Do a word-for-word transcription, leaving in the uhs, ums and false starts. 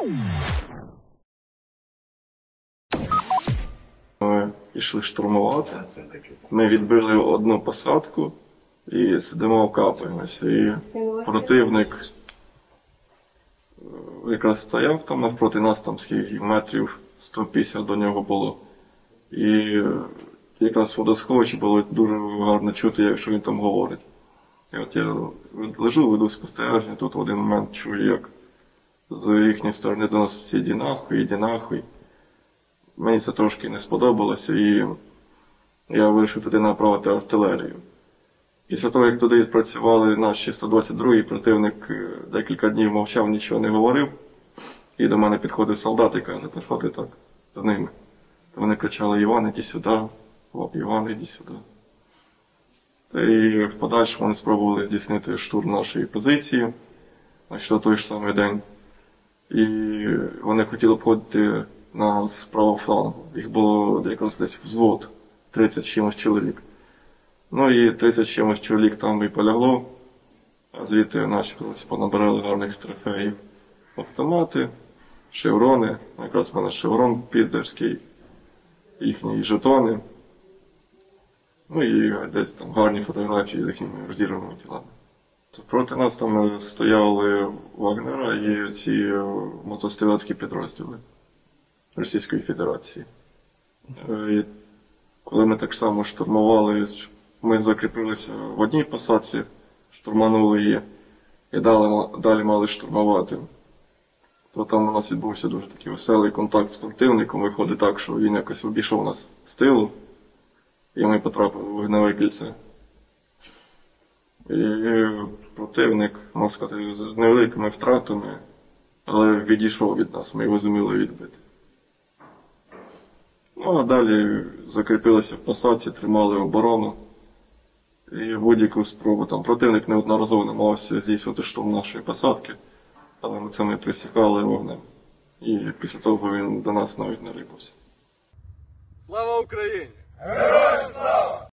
Ми пішли штурмувати. Ми відбили одну посадку і сидимо окапуємося. І противник якраз стояв там навпроти нас, там скільки метрів сто п'ятдесят до нього було. І якраз в водосховищі було дуже гарно чути, якщо він там говорить. І от я лежу, веду спостереження, тут в один момент чую, як з їхньої сторони до нас іди нахуй, іди нахуй. Мені це трошки не сподобалося, і я вирішив туди направити артилерію. Після того, як туди відпрацювали наші сто двадцять другий, противник декілька днів мовчав, нічого не говорив. І до мене підходить солдат і каже, та що ти так з ними? То вони кричали, Іван, іди сюди, хлоп, Іван, іди сюди. Та і в подальшому вони спробували здійснити штурм нашої позиції, значить, на той ж самий день. І вони хотіли обходити нас з правого флангу. Їх було якраз десь взвод, тридцять чимось чоловік. Ну і тридцять чимось чоловік там і полягло, а звідти наші хлопці понабирали гарних трофеїв. Автомати, шеврони, якраз в мене шеврон підерський, їхні жетони. Ну і десь там гарні фотографії з їхніми розірваними тілами. Проти нас там стояли Вагнера і ці мотострілецькі підрозділи Російської Федерації. І коли ми так само штурмували, ми закріпилися в одній посадці, штурманули її і далі, далі мали штурмувати. То там у нас відбувся дуже такий веселий контакт з противником. Виходить так, що він якось обійшов нас з тилу, і ми потрапили в вогневе кільце. І противник, можна сказати, з невеликими втратами, але відійшов від нас, ми його зуміли відбити. Ну, а далі закріпилися в посадці, тримали оборону. І будь-яку спробу там противник неодноразово намагався здійснювати штурм нашої посадки, але ми це не присікали вогнем. І після того він до нас навіть не рипався. Слава Україні! Героям слава!